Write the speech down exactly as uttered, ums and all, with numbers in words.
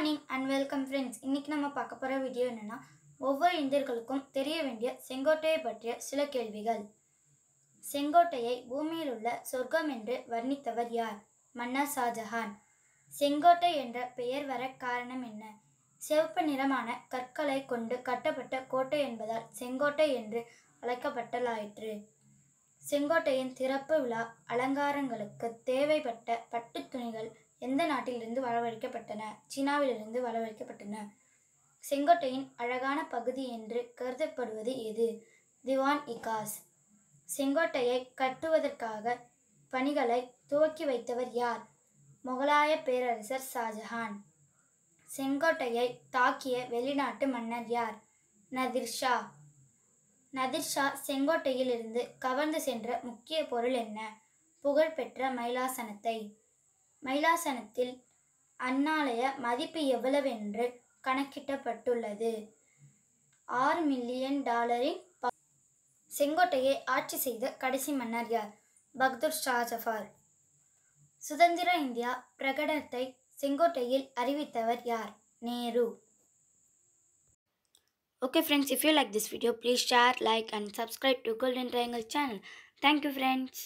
Morning and welcome friends. இன்றைக்கி நம்ம பார்க்க போகிற வீடியோ என்னென்னா, ஒவ்வொரு இந்தியர்களுக்கும் தெரிய வேண்டிய செங்கோட்டையை பற்றிய சில கேள்விகள். செங்கோட்டையை பூமியில் உள்ள சொர்க்கம் என்று வர்ணித்தவர் யார்? மன்னர் ஷாஜஹான். செங்கோட்டை என்ற பெயர் வர காரணம் என்ன? சிவப்பு நிறமான கற்களை கொண்டு கட்டப்பட்ட கோட்டை என்பதால் செங்கோட்டை என்று அழைக்கப்பட்டலாயிற்று. செங்கோட்டையின் திறப்பு விழா அலங்காரங்களுக்கு தேவைப்பட்ட பட்டு துணிகள் எந்த நாட்டிலிருந்து வரவழைக்கப்பட்டன? சீனாவிலிருந்து வரவழைக்கப்பட்டன. செங்கோட்டையின் அழகான பகுதி என்று கருதப்படுவது எது? திவான் இகாஸ். செங்கோட்டையை கட்டுவதற்காக பணிகளை துவக்கி வைத்தவர் யார்? முகலாய பேரரசர் ஷாஜஹான். செங்கோட்டையை தாக்கிய வெளிநாட்டு மன்னர் யார்? நதிர் ஷா. நதிர் ஷா செங்கோட்டையில் இருந்து கவர்ந்து சென்ற முக்கிய பொருள் என்ன? புகழ்பெற்ற மயிலாசனத்தை. மயிலாசனத்தில் அந்நாளைய மதிப்பு எவ்வளவென்று கணக்கிடப்பட்டுள்ளது? ஆறு மில்லியன் டாலரின். செங்கோட்டையை ஆட்சி செய்த கடைசி மன்னர் யார்? பகதூர் ஷா ஜஃபார். சுதந்திர இந்தியா பிரகடனத்தை செங்கோட்டையில் அறிவித்தவர் யார்? Nehru. Okay friends, if you like this video, please share, like and subscribe to Golden Triangle channel. Thank you friends.